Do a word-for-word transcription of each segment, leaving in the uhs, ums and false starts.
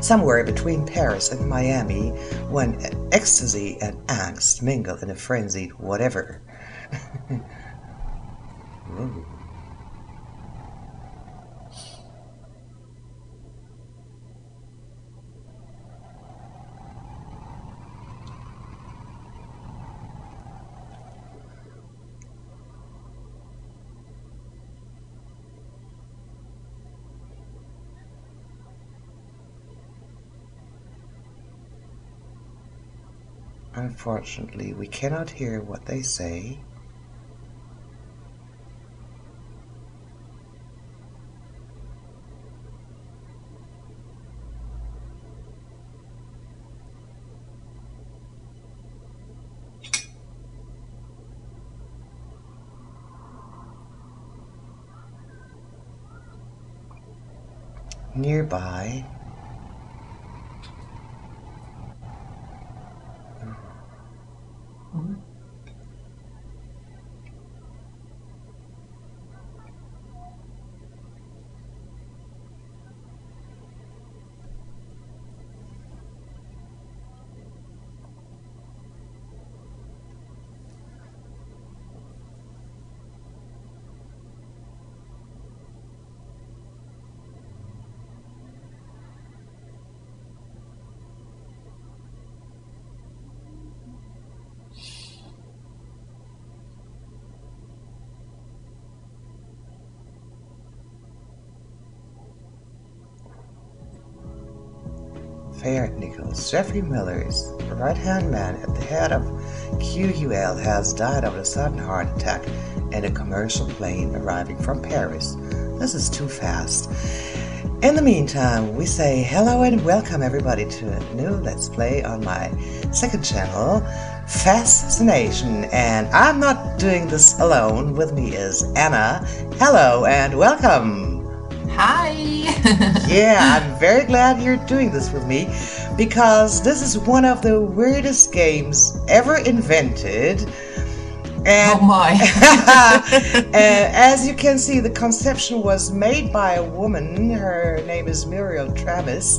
somewhere between Paris and Miami, when ecstasy and angst mingle in a frenzied whatever. Ooh. Unfortunately, we cannot hear what they say. Nearby, Mm-hmm. Fair Nichols, Jeffrey Miller's right-hand man at the head of Q U L, has died of a sudden heart attack in a commercial plane arriving from Paris. This is too fast. In the meantime, we say hello and welcome everybody to a new Let's Play on my second channel, Fascination. And I'm not doing this alone. With me is Anna. Hello and welcome. Hi! Yeah, I'm very glad you're doing this with me, because this is one of the weirdest games ever invented. And oh my! uh, as you can see, the conception was made by a woman. Her name is Muriel Travis.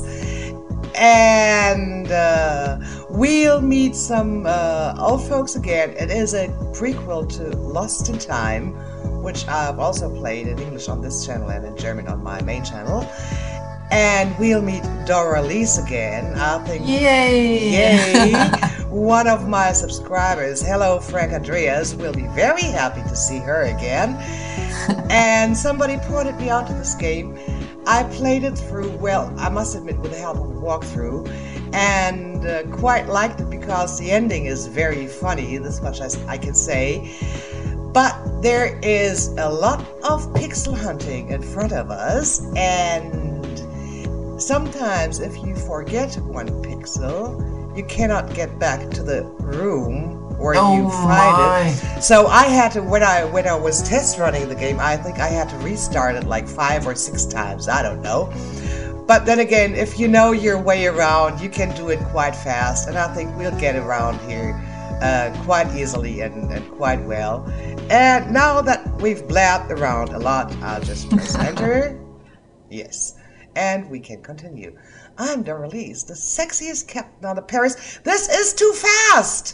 And uh, we'll meet some uh, old folks again. It is a prequel to Lost in Time, which I've also played in English on this channel and in German on my main channel. And we'll meet Doralice again. I think. Yay! Yay! One of my subscribers, hello FrankAndreas, will be very happy to see her again. And somebody pointed me out to this game. I played it through, well, I must admit, with the help of a walkthrough, and uh, quite liked it because the ending is very funny, this much as I can say. But there is a lot of pixel hunting in front of us, and sometimes if you forget one pixel, you cannot get back to the room where oh you find my. it. So I had to, when I when I was test running the game, I think I had to restart it like five or six times, I don't know. But then again, if you know your way around, you can do it quite fast, and I think we'll get around here uh, quite easily and, and quite well. And now that we've blabbed around a lot, I'll just press enter. Yes. And we can continue. I'm Doralice, the sexiest captain on the Paris. This is too fast!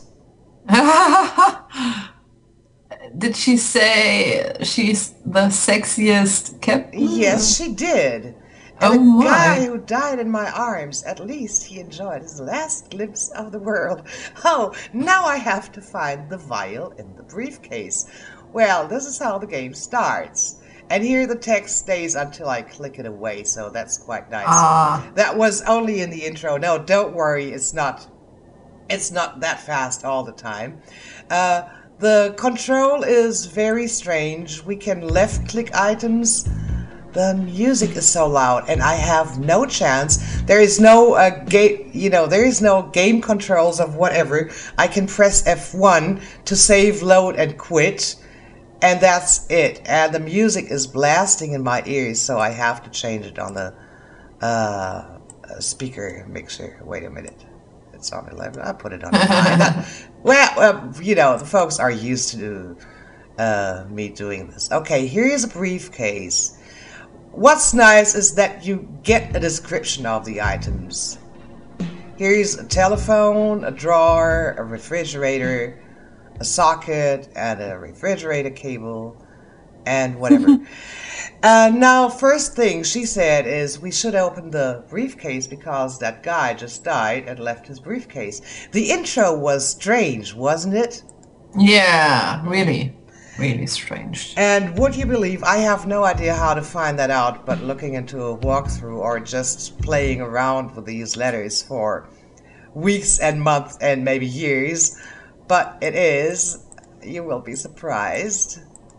Did she say she's the sexiest captain? Yes, she did. And oh the my. guy who died in my arms, at least he enjoyed his last glimpse of the world. Oh, now I have to find the vial in the briefcase. Well, this is how the game starts. And here the text stays until I click it away, so that's quite nice. Ah. That was only in the intro. No, don't worry, it's not it's not that fast all the time. Uh, the control is very strange. We can left click items. The music is so loud, and I have no chance. There is no uh, game, you know, there is no game controls of whatever. I can press F one to save, load, and quit. And that's it. And the music is blasting in my ears, so I have to change it on the uh, speaker mixer. Wait a minute. It's on eleven. I put it on nine. Well, uh, you know, the folks are used to uh, me doing this. Okay, here is a briefcase. what's nice is that you get a description of the items. Here's a telephone, a drawer, a refrigerator, a socket, and a refrigerator cable, and whatever. uh, now, first thing she said is we should open the briefcase because that guy just died and left his briefcase. The intro was strange, wasn't it? Yeah, really, really strange. And would you believe, I have no idea how to find that out, but looking into a walkthrough or just playing around with these letters for weeks and months and maybe years, but it is, you will be surprised.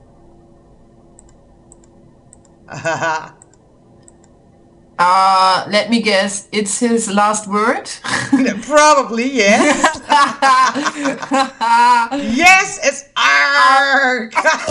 Uh, let me guess, it's his last word? Probably, yes. Yes, it's arg.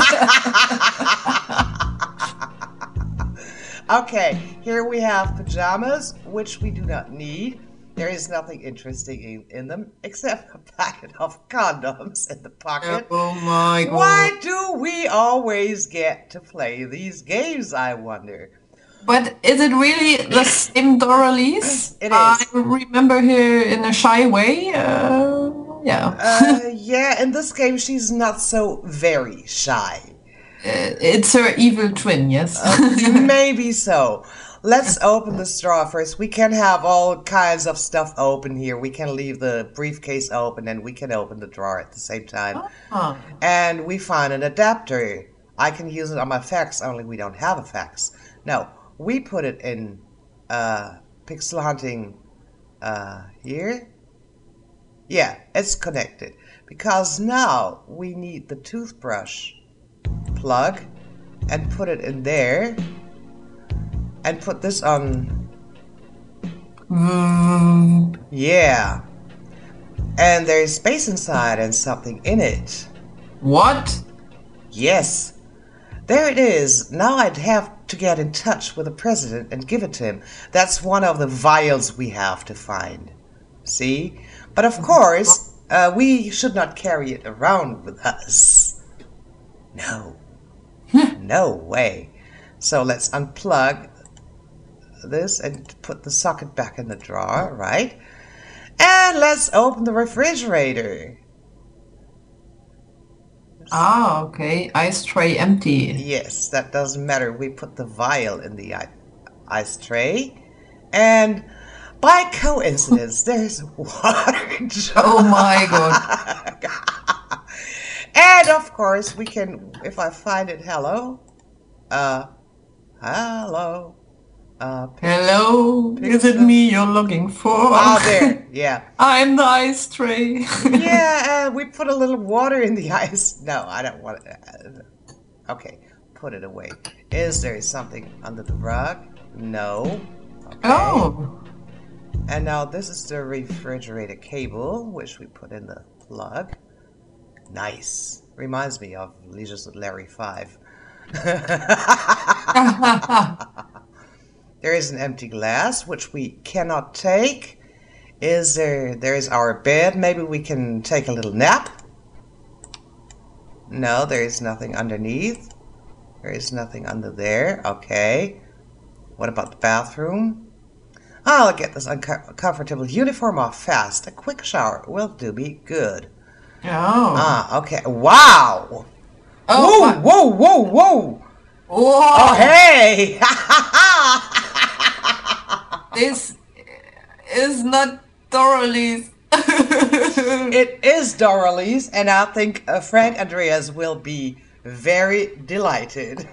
Okay, here we have pajamas, which we do not need. There is nothing interesting in, in them, except a packet of condoms in the pocket. Oh my god. Why do we always get to play these games, I wonder? But is it really the same Doralice? It is. I remember her in a shy way. Uh, yeah. uh, yeah, in this game she's not so very shy. Uh, it's her evil twin, yes. uh, maybe so. Let's open the straw first. We can have all kinds of stuff open here. We can leave the briefcase open and we can open the drawer at the same time. Oh. And we find an adapter. I can use it on my fax, only we don't have a fax. No, we put it in uh, Pixel Hunting uh, here. Yeah, it's connected. Because now we need the toothbrush plug and put it in there. And put this on. Mm. Yeah. And there's space inside and something in it. What? Yes. There it is. Now I'd have to get in touch with the president and give it to him. That's one of the vials we have to find. See? But of course, uh, we should not carry it around with us. No. No way. So let's unplug this and put the socket back in the drawer, right? And let's open the refrigerator. Ah, okay. Ice tray empty. Yes, that doesn't matter. We put the vial in the ice tray. And by coincidence, there's water jar. Oh my god. And of course, we can, if I find it, hello. Uh, hello. Uh, Hello, is it me you're looking for? Oh, there, yeah. I'm the ice tray. Yeah, uh, we put a little water in the ice. No, I don't want it. Uh, okay, put it away. Is there something under the rug? No. Okay. Oh. And now this is the refrigerator cable, which we put in the plug. Nice. Reminds me of Leisures with Larry five. There is an empty glass, which we cannot take. Is there, there is our bed. Maybe we can take a little nap. No, there is nothing underneath. There is nothing under there. Okay. What about the bathroom? I'll get this uncomfortable uniform off fast. A quick shower will do me good. Oh. Ah, okay. Wow. Oh, whoa, whoa, whoa, whoa. Whoa. Oh, hey. This is not Doralice. It is Doralice, and I think uh, FrankAndreas will be very delighted.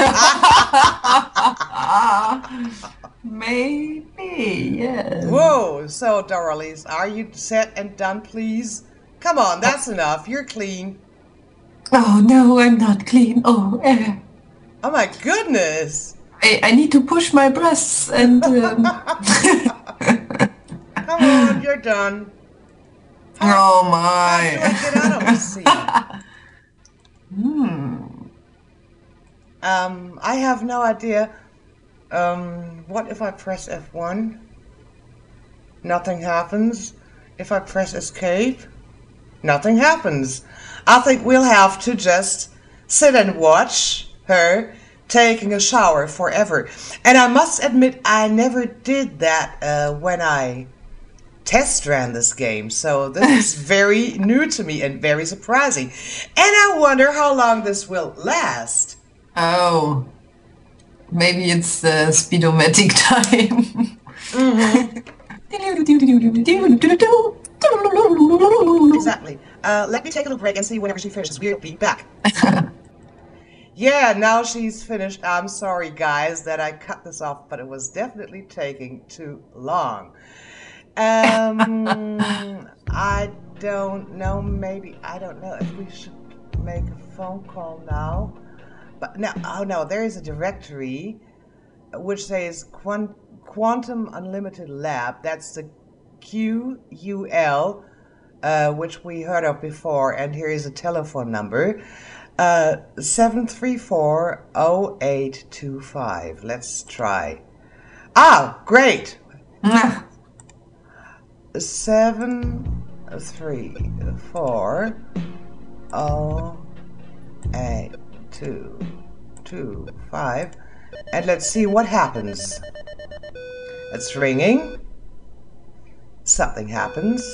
Maybe, yes. Whoa, so Doralice, are you set and done, please? Come on, that's enough. You're clean. Oh, no, I'm not clean. Oh, eh. Oh my goodness. I, I need to push my breasts and... Um... Come on, you're done. How, oh How my. do I get out of the scene? Hmm. Um, I have no idea. Um, what if I press F one? Nothing happens. If I press escape, nothing happens. I think we'll have to just sit and watch her taking a shower forever. And I must admit, I never did that uh, when I test ran this game, so this is very new to me and very surprising. And I wonder how long this will last. Oh, maybe it's the speedomatic time. Mm-hmm. Exactly. Uh, let me take a little break and see whenever she finishes. We'll be back. Yeah, now she's finished. I'm sorry, guys, that I cut this off, but it was definitely taking too long. Um, I don't know. Maybe I don't know if we should make a phone call now. But no, oh no, there is a directory which says Quant Quantum Unlimited Lab. That's the Q U L, uh, which we heard of before. And here is a telephone number. Uh, seven three four oh eight two five. Let's try. Ah, great. Seven three four oh eight two two five, and let's see what happens. It's ringing. Something happens.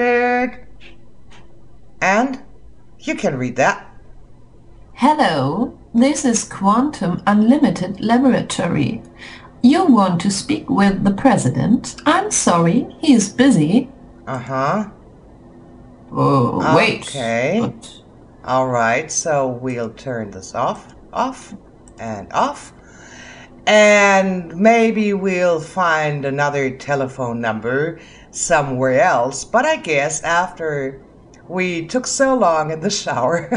And you can read that. Hello, this is Quantum Unlimited Laboratory. You want to speak with the president? I'm sorry, he is busy. Uh-huh. Oh, wait. Okay. What? All right, so we'll turn this off, off, and off. And maybe we'll find another telephone number somewhere else. But I guess after we took so long in the shower,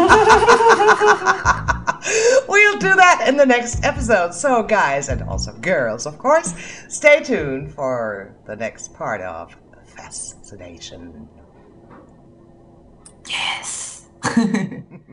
we'll do that in the next episode. So guys, and also girls, of course, stay tuned for the next part of Fascination. Yes.